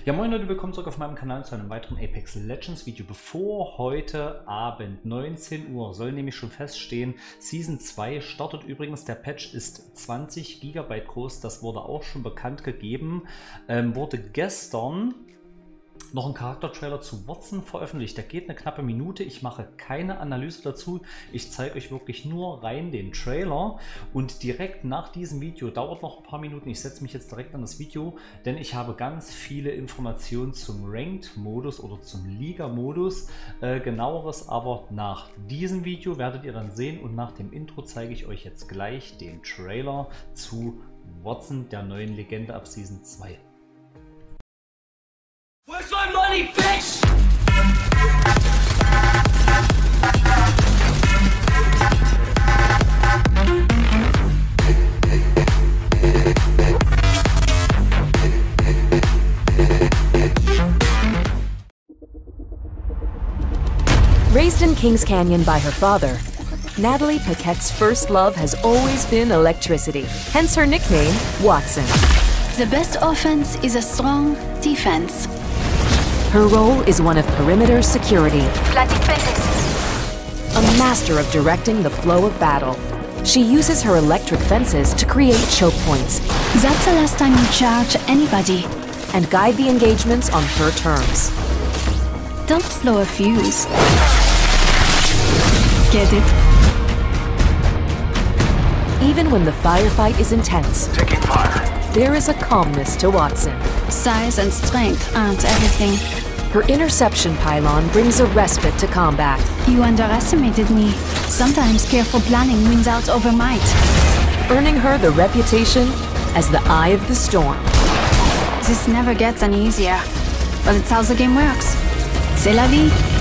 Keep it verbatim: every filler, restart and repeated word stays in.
Ja, moin Leute, willkommen zurück auf meinem Kanal zu einem weiteren Apex Legends Video. Bevor heute Abend neunzehn Uhr soll nämlich schon feststehen, Season zwei startet übrigens. Der Patch ist zwanzig Gigabyte groß, das wurde auch schon bekannt gegeben. Ähm, wurde gestern noch ein Charaktertrailer zu Watson veröffentlicht. Der geht eine knappe Minute. Ich mache keine Analyse dazu. Ich zeige euch wirklich nur rein den Trailer. Und direkt nach diesem Video, dauert noch ein paar Minuten, ich setze mich jetzt direkt an das Video, denn ich habe ganz viele Informationen zum Ranked-Modus oder zum Liga-Modus. Äh, genaueres aber nach diesem Video werdet ihr dann sehen. Und nach dem Intro zeige ich euch jetzt gleich den Trailer zu Watson, der neuen Legende ab Season zwei. Where's my money, bitch? Raised in Kings Canyon by her father, Natalie Paquette's first love has always been electricity, hence her nickname, Watson. The best offense is a strong defense. Her role is one of perimeter security. A master of directing the flow of battle. She uses her electric fences to create choke points. That's the last time you charge anybody. And guide the engagements on her terms. Don't blow a fuse. Get it? Even when the firefight is intense, Taking fire. there is a calmness to Watson. Size and strength aren't everything. Her interception pylon brings a respite to combat. You underestimated me. Sometimes careful planning wins out over might. Earning her the reputation as the Eye of the Storm. This never gets any easier, but it's how the game works. C'est la vie.